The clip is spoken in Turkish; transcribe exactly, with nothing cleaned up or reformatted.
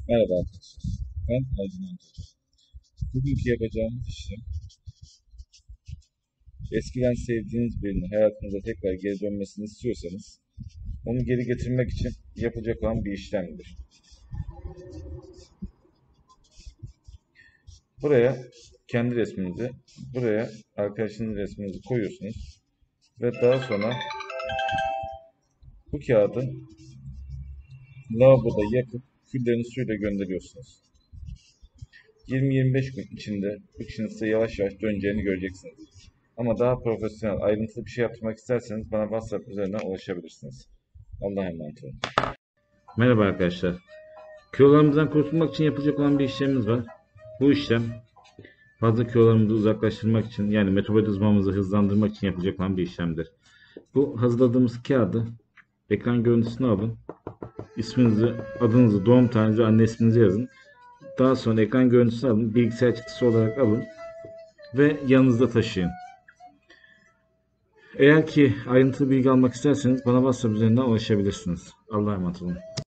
Merhaba arkadaşlar. Ben Aydın Antoç. Bugünkü yapacağımız işlem, eskiden sevdiğiniz birinin hayatınıza tekrar geri dönmesini istiyorsanız, onu geri getirmek için yapılacak olan bir işlemdir. Buraya kendi resminizi, buraya arkadaşınızın resminizi koyuyorsunuz ve daha sonra bu kağıdı lavaboda yakıp küllerini suyla gönderiyorsunuz. yirmi yirmi beş gün içinde bu işin size yavaş yavaş döneceğini göreceksiniz. Ama daha profesyonel, ayrıntılı bir şey yaptırmak isterseniz bana WhatsApp üzerinden ulaşabilirsiniz. Allah'a emanet olun. Merhaba arkadaşlar. Kilolarımızdan kurtulmak için yapılacak olan bir işlemimiz var. Bu işlem fazla kilolarımızı uzaklaştırmak için, yani metabolizmamızı hızlandırmak için yapılacak olan bir işlemdir. Bu hazırladığımız kağıdı ekran görüntüsünü alın. İsminizi, adınızı, doğum tarihinizi, anne isminizi yazın. Daha sonra ekran görüntüsünü alın. Bilgisayar çıktısı olarak alın ve yanınızda taşıyın. Eğer ki ayrıntılı bilgi almak isterseniz bana WhatsApp üzerinden ulaşabilirsiniz. Allah'a emanet olun.